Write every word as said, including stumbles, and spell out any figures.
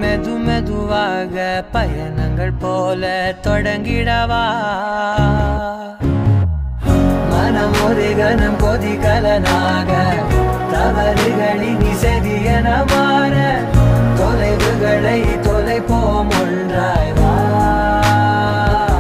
மெது மெதுவாக பயணங்கள் போல தொடங்கிடவா மனம் ஒரு கணம் கொதிகலனாக தவறுகளின் இசையனமா